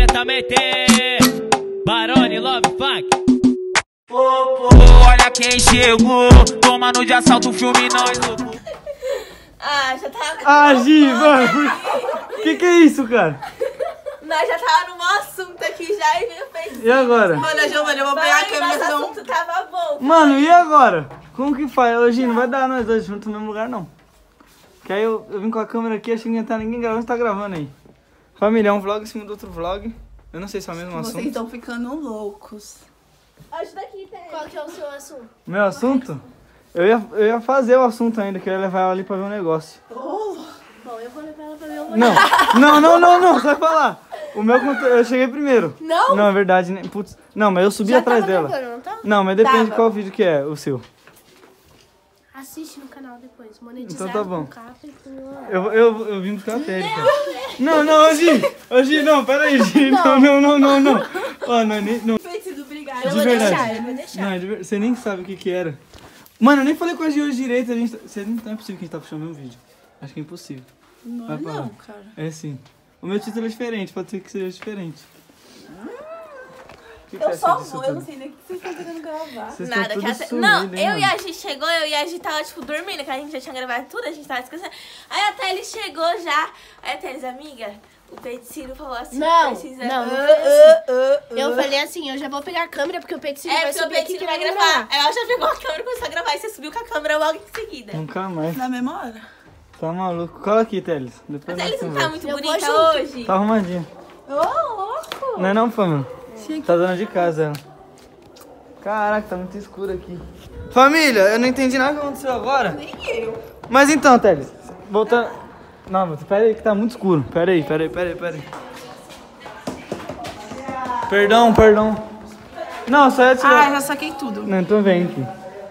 diretamente Barone Love Funk. Olha quem chegou, tomando de assalto o filme nós. Ah, já tava... Ah, Gi, mano, que é isso, cara? Nós já tava num assunto aqui já e veio fez. E agora? Mano, Giovana, eu vou pegar a câmera Nosso não. assunto tava bom. Mano, e agora? Como que faz? Ô, Gi, não vai dar nós dois juntos no mesmo lugar, não. Que aí eu vim com a câmera aqui, achei que não ia estar ninguém gravando, tá gravando aí. Família, é um vlog em cima do outro vlog. Eu não sei se é o mesmo assunto. Vocês estão ficando loucos. Ajuda aqui, Té. Qual que é o seu assunto? Meu assunto? Eu ia fazer o assunto ainda, que eu ia levar ela ali pra ver um negócio. Bom, eu vou levar ela pra ver o Não, você vai falar. O meu, eu cheguei primeiro. Não? Não, é verdade. Putz, não, mas eu subi Já atrás tava dela. gravando, não tá? Não, mas depende Tava. de qual vídeo que é o seu. Assiste no canal depois. Monetizado Então tá bom. com capa e com... Eu vim buscar a técnica. Não, Gi, não, peraí, Gi. Não. Ó, não, não. Feitiço, obrigada. Eu De vou verdade. deixar, eu vou deixar. Não, você nem sabe o que era. Mano, eu nem falei com a Gi hoje direito. Você não é possível que a gente tá puxando o mesmo vídeo. Acho que é impossível. Não Vai é parar. não, cara. É sim. O meu título é diferente, pode ser que seja diferente. O que Eu você só acha disso vou, eu tudo? não sei nem o que vocês estão tentando gravar. Vocês Nada, estão que tudo até... sumido, Não, hein, eu e mano? a Gi chegou, eu e a Gi tava, tipo, dormindo, que a gente já tinha gravado tudo, a gente tava esquecendo. Aí até ele chegou já. Aí até eles, amiga, o Peticino falou assim, Não, precisa... não foi assim. Eu falei assim, eu já vou pegar a câmera porque o Peticino É, vai porque o subir aqui Peticino que vai vai gravar. gravar. Aí ela já pegou a câmera e começou a gravar, e você subiu com a câmera logo em seguida. Nunca mais. Na mesma hora. Tá maluco? Cola aqui, Teles. Depois Até nós eles não tá conversa. muito Eu vou bonita junto. hoje. Tá arrumadinha. Ô, louco! Não é não, família? Tá dona de casa ela. Caraca, tá muito escuro aqui. Família, eu não entendi nada que aconteceu agora. Nem eu. Mas então, Teles, voltando... Não, mas pera aí que tá muito escuro. Pera aí. Perdão. Não, só ia tirar... Ah, já saquei tudo. Não, então vem aqui.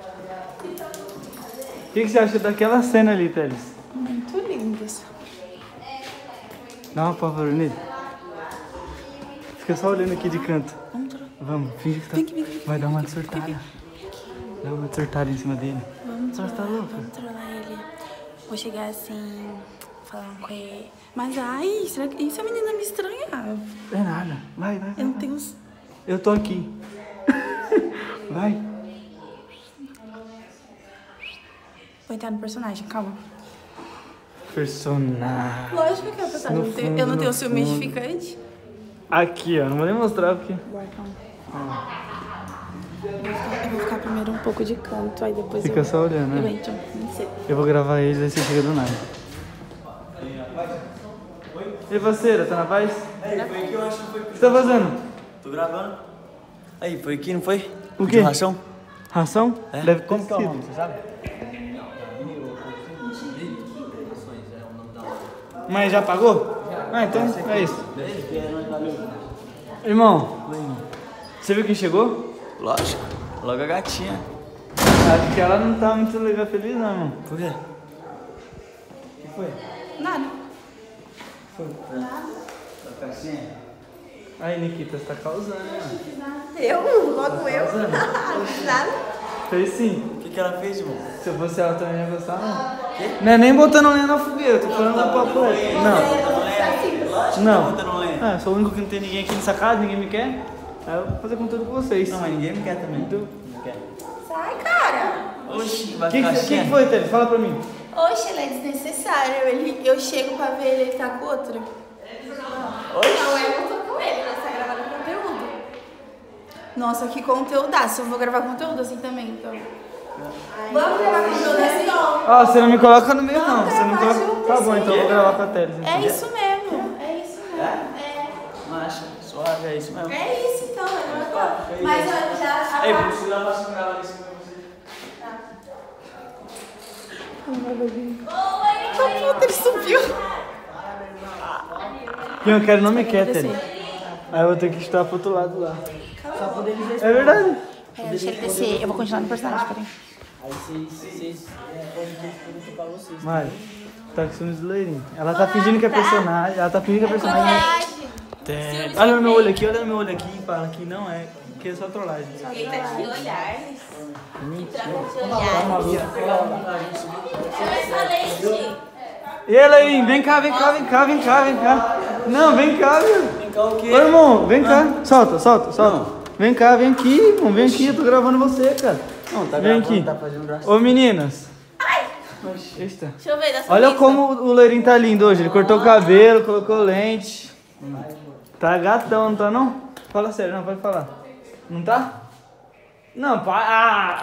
O que você acha daquela cena ali, Teles? Muito lindas. Dá uma pavor nele. Fica só olhando aqui de canto. Vamos, finge que tá... Vem. Vai dar uma dessortada. Dá uma dessortada em cima dele. Vamos Você tá louca? Vamos trollar ele. Vou chegar assim, falar com ele. Mas ai, será que isso a menina me estranha? É nada. Vai. Eu não tenho... Eu tô aqui. Vai. Vou entrar no personagem, calma. Personagem. Lógico que é o personagem. Eu não tenho ciúme edificante. Aqui, ó. Não vou nem mostrar porque... Eu vou ficar primeiro um pouco de canto, aí depois Fica eu... só olhando, Eu né? entro, não sei. Eu vou gravar eles, aí você chega do nada. E aí, parceira, tá na paz? Aí, foi aqui, eu acho que foi. O que você tá fazendo? Tô gravando. Aí, foi aqui, não foi? O De quê? ração? Ração? É? Deve ter Como que é o sido. nome, você sabe? Mas já pagou? Ah, então é isso. Irmão, você viu quem chegou? Lógico. Logo a gatinha. Acho que ela não tá muito legal, feliz não, irmão. Por quê? O que foi? Nada. Tá gatinha? Aí, Nikita, você tá causando, né? Eu? Logo eu? Nada. Fez sim. O que ela fez, irmão? Se eu fosse ela também ia gostar, não. Não é nem botando lenha na fogueira, eu tô falando do papo reto. Não. Botando lenha. Eu sou o único que não tem ninguém aqui nessa casa, ninguém me quer. Aí eu vou fazer conteúdo com vocês. Não, mas ninguém me quer também. Então, Não quer. Sai, cara. Oxi, o vai que, ficar que assim. foi, Tele? Fala pra mim. Oxe, ele é desnecessário. Eu chego pra ver ele tá com outra. Não, eu tô com ele, mas tá gravando conteúdo. Nossa, que conteúdaço. Eu vou gravar conteúdo assim também, então. Vamos gravar conteúdo assim? Ah, você não me coloca no meio, não. Você não gravar coloca... junto, Tá bom, então eu vou gravar com a Tele. Então. É isso mesmo. É isso mesmo. Macha, suave, é isso mesmo. É isso então. Mas eu já. Ei, vou te dar uma gravar isso pra você. Ele subiu. Quem eu quero não me quer, Tele. Aí eu vou ter que estar pro outro lado lá. Só poder dizer. É verdade. Deixa ele descer. Eu vou continuar no personagem, peraí. Aí vocês podem ter tudo pra vocês. Mari, tá com ciúmes do Leirinho. Ela tá fingindo que é personagem. Ela tá fingindo que é personagem. Olha no meu olho aqui e fala que não é. Que é só trollagem. Eita, que olhar. E aí, Leirinho, vem cá. Não, vem cá, meu. Vem cá o quê? Ô, irmão, vem cá. Solta. Vem cá, vem aqui, irmão. Vem aqui, eu tô gravando você, cara. Não, tá Vem gravando, aqui. tá fazendo graça. Ô, meninas. Eita. Deixa eu ver da sua Olha lista. como o loirinho tá lindo hoje. Ele cortou o cabelo, colocou lente. Tá gatão, não tá não? Fala sério, não, pode falar. Não tá? Não, pá.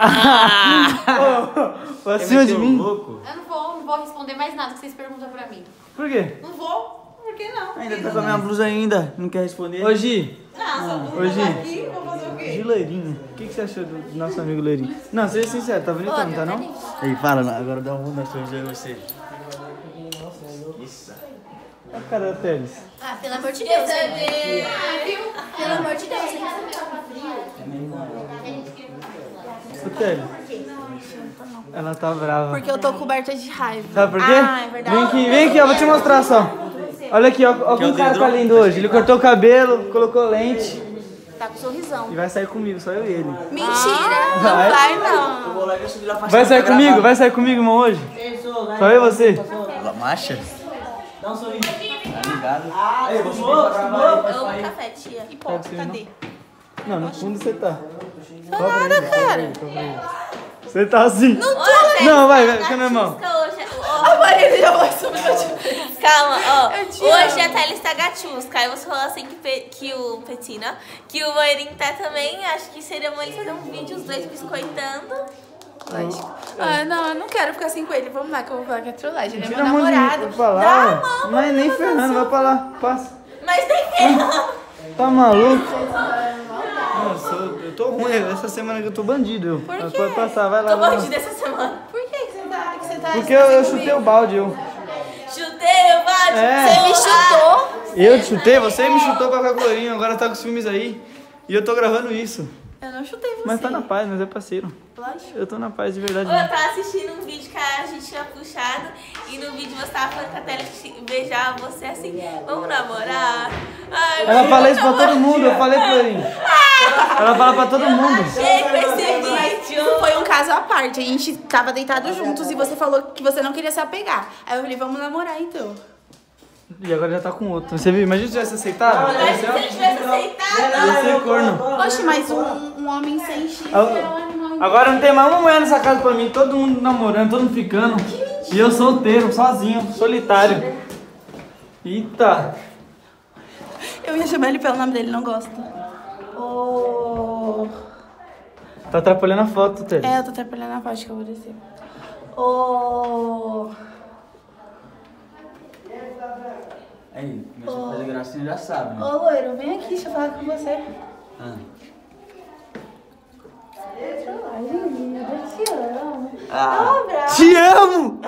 Pra cima de mim? Louco. Eu não vou responder mais nada que vocês perguntam pra mim. Por quê? Não vou, por que não? Ainda tá com a minha blusa ainda, não quer responder? Ô, Gi. Não, Ô, Gi. aqui, vou fazer o quê? Gi Loirinho. O que você achou do nosso amigo Loirinho? Não, seja sincero, tá bonitão, não tá não? Aí, fala, agora dá um mundo nas coisas de você. Isso. Olha a cara da Teles. Ah, pelo amor de Deus. Pelo amor de Deus. Ô, Teles. Ela tá brava. Porque eu tô coberta de raiva. Sabe por quê? Ah, é verdade. Vem aqui, ó, vou te mostrar só. Olha aqui, ó como o cara tá lindo hoje. Ele cortou o cabelo, colocou lente Tá com sorrisão. e vai sair comigo, só eu e ele. Mentira, Vai. não vai não. Eu vou lá e vou subir lá pra Vai cima sair pra comigo? gravar. Vai sair comigo, irmão, hoje? Só eu e você? Marcha? Dá um sorriso. Tá ligado? Aí, eu vou subir pra gravar. Eu amo café, tia. E pô, Pega você, cadê? Não, no fundo você tá. Não nada, cara. Você tá assim. Ô, Teles, Não, vai, a fica na mão. Gatusca hoje. A Maria já vai subir. Calma, ó. Eu te Hoje amo. a Thaís tá gatusca. Aí você falou assim que o Petina, que o Loirinho tá também. Acho que seria bom ele fazer um vídeo, os dois biscoitando. Lógico. Ah, não, eu não quero ficar assim com ele. Vamos lá, que eu vou falar que é trollagem. Ele é Tira meu a mão de mim namorado. pra lá. Dá a mão. Mas nem ferrando, vai pra lá. Passa. Mas tem que. Tá maluco? Nossa, eu tô ruim. Essa semana que eu tô bandido. Por Mas quê? pode passar, vai lá. Tô vai lá. bandida essa semana. Por que você tá Porque eu chutei o balde, eu. Chutei o balde. É. Você me chutou. Eu te chutei? Você me chutou pra ficar com o Loirinho, agora tá com os filmes aí. E eu tô gravando isso. Eu não chutei você. Mas tá na paz, mas é parceiro. Lógico. Eu tô na paz de verdade. Ô, eu tava assistindo um vídeo que a gente tinha puxado e no vídeo você tava falando que a Thaís beijava você assim, vamos namorar? Ai, Ela vamos fala isso pra namorar. todo mundo, eu falei pro Loirinho. Ela fala pra todo mundo. Achei com esse vídeo. Isso foi um caso à parte. A gente tava deitado juntos e você falou que você não queria se apegar. Aí eu falei, vamos namorar então. E agora já tá com outro. Você viu? Imagina se tivesse aceitado. Mas se ele tivesse aceitado. Ia ser corno. Oxe, mas um homem sem chifre é um animal. Agora não tem mais uma mulher nessa casa pra mim. Todo mundo namorando, todo mundo ficando. E eu solteiro, sozinho, solitário. Eita. Eu ia chamar ele pelo nome dele, não gosta. Ô. Tá atrapalhando a foto, Tê. É, eu tô atrapalhando a parte que eu vou descer. Ô. Aí, começou a fazer gracinha, já sabe, né? Ô, loiro, vem aqui, deixa eu falar com você. Ah. Eu te amo. Ah. Te amo!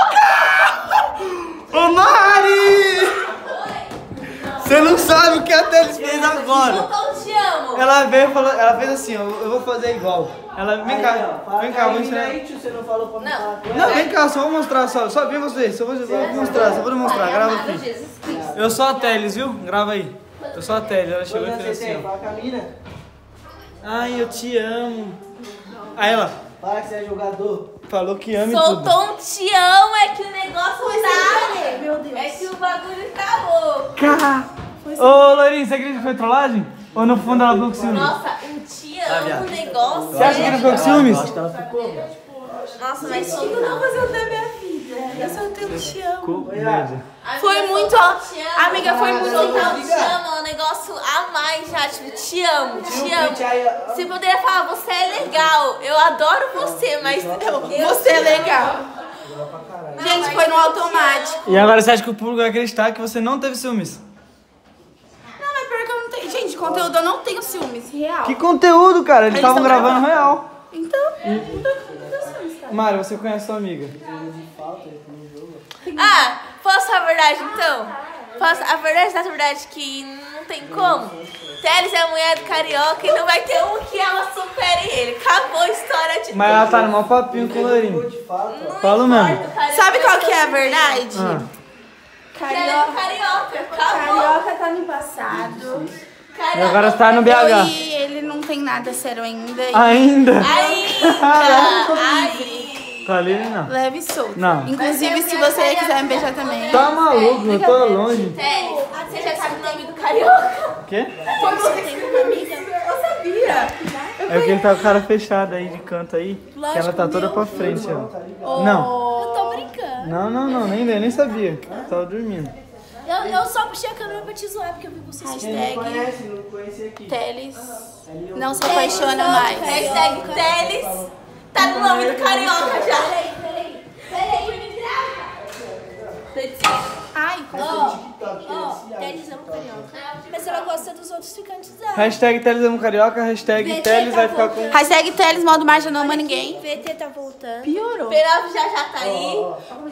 Ô, Mari! Você não sabe o que a Teles fez agora. Então te amo. Ela veio e falou, ela fez assim, ó, eu vou fazer igual. Ela, vem cá, vou ensinar. Você não falou pra mim falar com Não, vem cá, só vou mostrar, só vem vocês, só vou mostrar, só vou mostrar, grava aqui. Eu sou a Teles, viu? Grava aí. Eu sou a Teles, ela chegou e fez assim, ó. Fala com a mina. Ai, eu te amo. Aí ela Fala que você é jogador. falou que ama e tudo. Soltou um te amo, é que o negócio tá. Meu Deus. É que o bagulho tá louco. Ô, Loirinho, você acredita que foi trollagem? Ou no fundo ela ficou com ciúmes? Nossa, um te amo, o negócio. Você acha que ele ficou com ciúmes? Acho que ela ficou. Nossa, mas Eu não vou fazer o da minha vida. Eu só tenho te amo. Ficou verde. Foi muito, soltar um te amo. amiga, foi muito Soltar um te amo é um negócio a mais já, tipo, te amo, te amo. Você poderia falar, você é legal, eu adoro você, mas Você é legal. Gente, foi no automático. E agora você acha que o público vai acreditar que você não teve ciúmes? Não, mas pior que eu não tenho. Gente, conteúdo eu não tenho ciúmes, real. Que conteúdo, cara? Eles Eles estavam tão gravando gravando. real. Então, não tô ciúmes, cara. Mário, você conhece sua amiga? Ah, posso falar a verdade então? A verdade da verdade que não tem como. Teles é a mulher do carioca e não vai ter um que ela supere ele. Acabou a história de Mas ela tá no maior papinho com o Loirinho. Fala mesmo. Sabe qual que é a verdade? Ah. Carioca, acabou. Carioca tá no passado. E agora você tá no BH. E ele não tem nada sério ainda. E Ainda? Ainda. Tá ali, não. leve e solto. Não. Inclusive, se você quiser me beijar também. Tá maluco, eu tô longe. Teles, você já sabe o nome do carioca? Quê? Foi você que tem uma amiga? Eu sabia. É porque ele tá com a cara fechada aí de canto aí. Que ela tá toda pra frente, ó. Não. Eu tô brincando. Não, nem sabia. Tava dormindo. Eu só puxei a câmera pra te zoar, porque eu vi você Hashtag Não conheci aqui. Teles não se apaixona mais. Hashtag Teles tá no nome do carioca já. Peraí. Ai, Teles ama carioca. Mas ela gosta dos outros ficantes dela. Hashtag Teles amo carioca, hashtag VT Teles tá vai ficar com... voltando. hashtag Teles, modo marcha, não ama ninguém. VT tá voltando. Piorou. P9 já tá aí.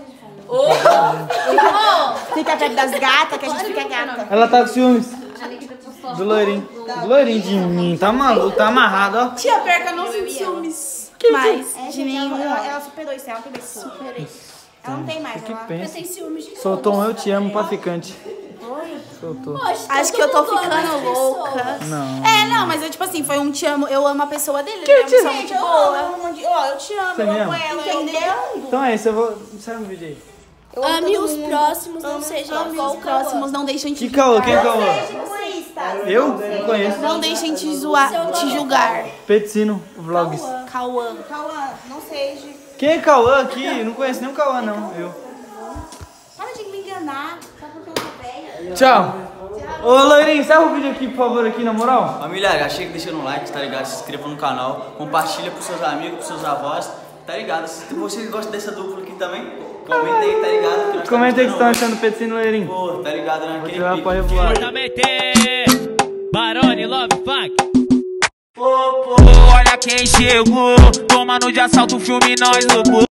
Fica perto das gatas, que a gente fica gata. Ela tá com ciúmes. Do loirinho. Do loirinho de mim. Tá maluco, tá amarrado, ó. Tia Perca não sinto ciúmes. Mas de nenhum. Ela superou isso, ela tem mais superei. Ela não tem mais. Que Ela... pensa. Tem ciúmes de Soltou um eu te amo pra ficante. Soltou. Acho que eu tô ficando louca. Não. Não, mas eu, tipo assim, foi um te amo, eu amo a pessoa dele. Ele é uma pessoa muito boa. Eu te amo, Você eu me amo ama? ela, entendeu? Então é isso, eu vou... Sai um vídeo aí. Ame os próximos, não seja Ame igual os próximos, não deixem te Que caô? Quem é caô? julgar. Eu? Não conheço. Não deixem te zoar, te julgar. Peticino Vlogs. Cauã. Cauã, não seja. Quem é Cauã aqui? Não conheço nenhum Cauã, não. Eu. Para de me enganar. Só porque eu sou velha. Tchau. Ô, loirinho, encerra o vídeo aqui, por favor, aqui, na moral. Família, já chega deixando um like, tá ligado? Se inscreva no canal, compartilha pros seus amigos, pros seus avós, tá ligado? Se você gosta dessa dupla aqui também, comenta aí, tá ligado? Que nós Comenta aí que tá estão achando o Peticino loirinho. Pô, tá ligado, né? Aquele Vai pique. pra revoar. Também tem Barone Love Funk. Olha quem chegou, tomando de assalto o filme nós louco.